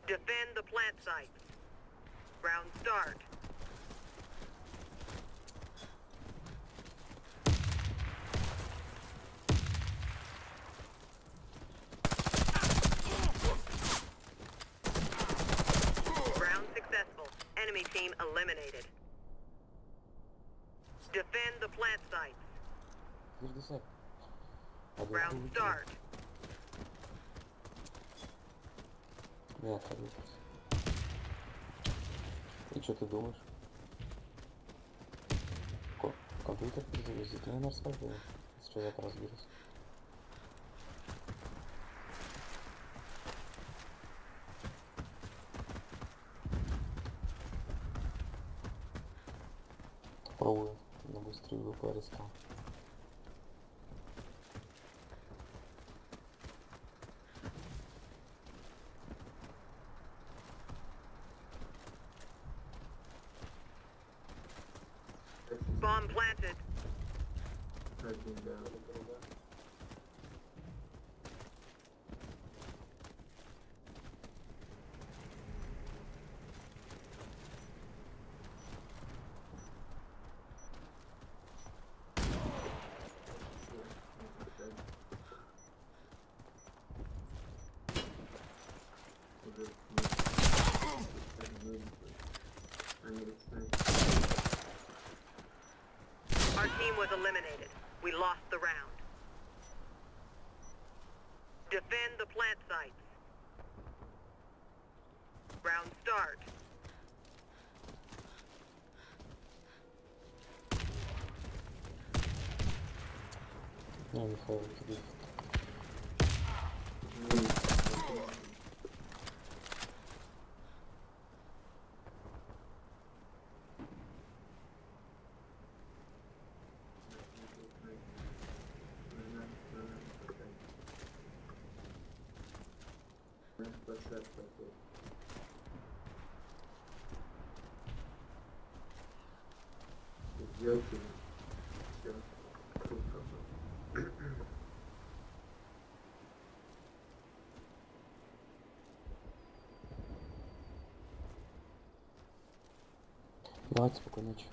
Defend the plant sites. Round start. Round successful. Enemy team eliminated. Defend the plant sites. Round start. И что ты думаешь? Компьютер перезагрузить, ну я на рассказывал, с чего я разберусь. Попробую на быструю ВП искал. Bomb planted. Our team was eliminated. We lost the round. Defend the plant sites. Round start. Ну, Михаил, тебе. Давайте, спокойной ночи.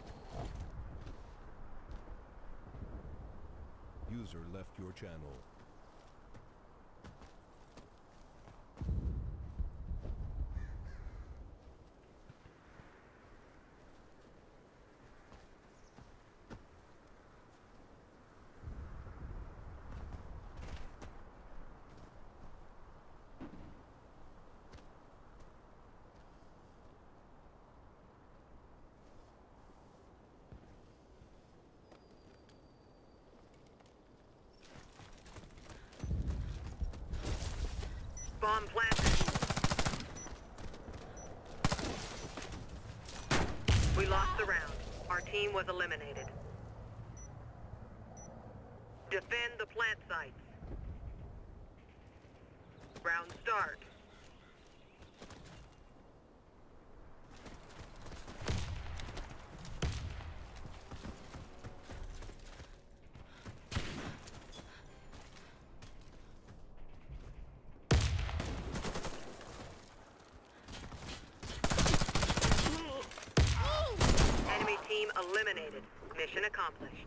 User left your channel. Bomb planted. We lost the round. Our team was eliminated. Defend the plant sites. Round start. Enemy team eliminated. Mission accomplished.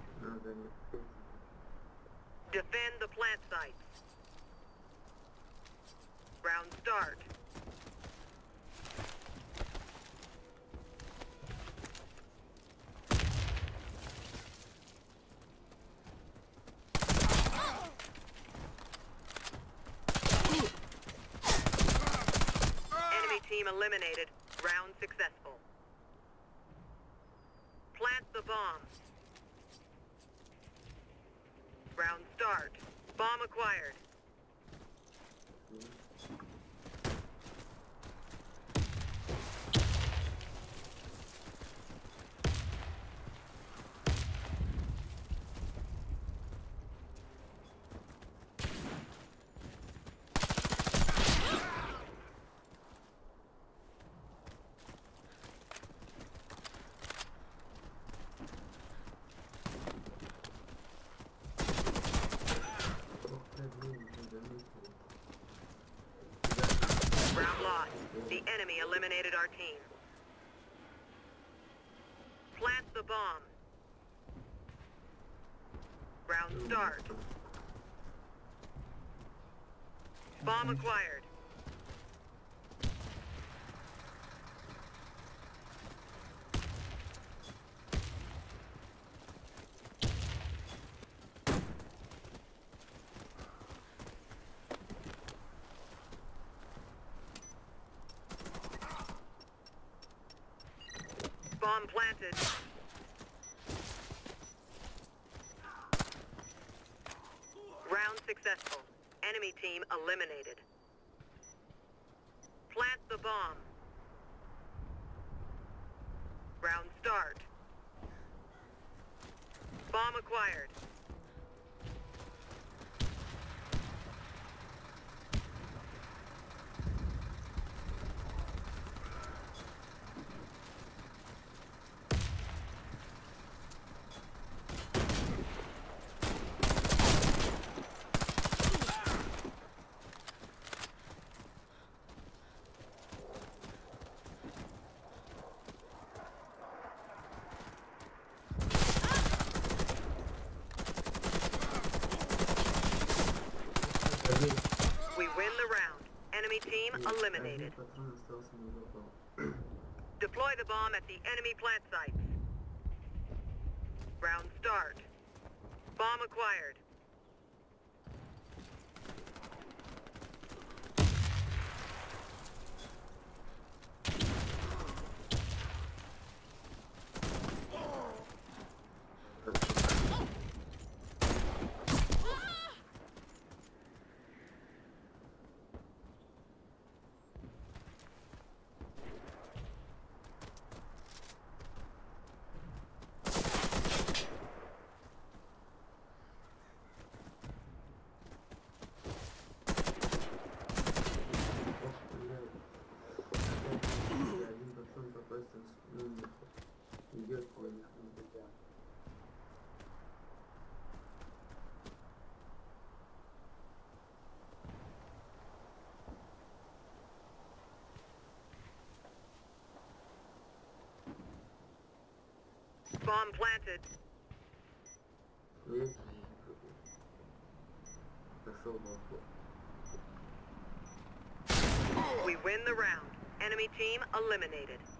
Defend the plant sites. Round start. Enemy team eliminated. Round successful. Plant the bomb. Round start. Bomb acquired. The enemy eliminated our team. Plant the bomb. Round start. Bomb acquired. Bomb planted. Round successful. Enemy team eliminated. Plant the bomb. Round start. Bomb acquired. We win the round. Enemy team eliminated. Deploy the bomb at the enemy plant sites. Round start. Bomb acquired. Bomb planted. We win the round. Enemy team eliminated.